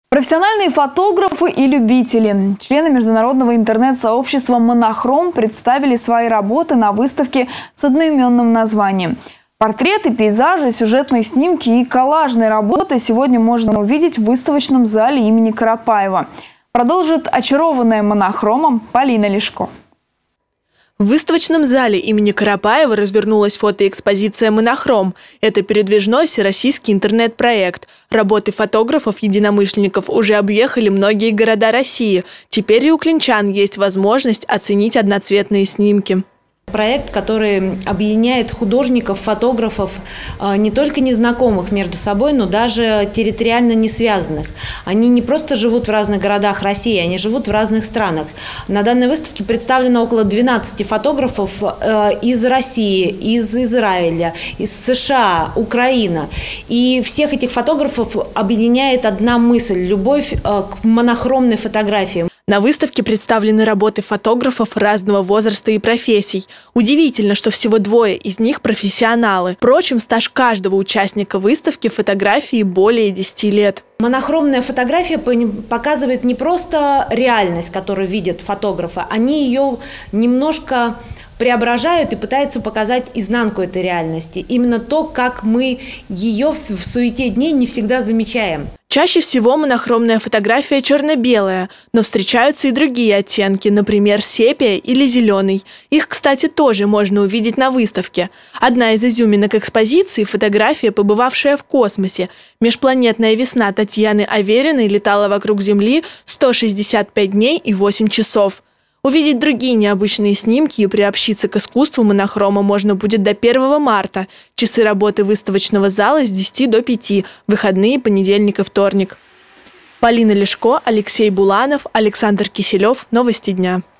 Профессиональные фотографы и любители. Члены международного интернет-сообщества «Монохром» представили свои работы на выставке с одноименным названием. Портреты, пейзажи, сюжетные снимки и коллажные работы сегодня можно увидеть в выставочном зале имени Карапаева. Продолжит очарованная «Монохромом» Полина Лешко. В выставочном зале имени Карапаева развернулась фотоэкспозиция «Монохром». Это передвижной всероссийский интернет-проект. Работы фотографов-единомышленников уже объехали многие города России. Теперь и у клинчан есть возможность оценить одноцветные снимки. Проект, который объединяет художников, фотографов, не только незнакомых между собой, но даже территориально не связанных. Они не просто живут в разных городах России, они живут в разных странах. На данной выставке представлено около 12 фотографов из России, из Израиля, из США, Украины. И всех этих фотографов объединяет одна мысль – любовь к монохромной фотографии. На выставке представлены работы фотографов разного возраста и профессий. Удивительно, что всего двое из них профессионалы. Впрочем, стаж каждого участника выставки фотографии более 10 лет. Монохромная фотография показывает не просто реальность, которую видят фотографы, они ее немножко преображают и пытаются показать изнанку этой реальности. Именно то, как мы ее в суете дней не всегда замечаем. Чаще всего монохромная фотография черно-белая, но встречаются и другие оттенки, например, сепия или зеленый. Их, кстати, тоже можно увидеть на выставке. Одна из изюминок экспозиции – фотография, побывавшая в космосе. Межпланетная весна Татьяны Авериной летала вокруг Земли 165 дней и 8 часов. Увидеть другие необычные снимки и приобщиться к искусству монохрома можно будет до 1 марта. Часы работы выставочного зала с 10 до 5, выходные понедельник и вторник. Полина Лешко, Алексей Буланов, Александр Киселев. Новости дня.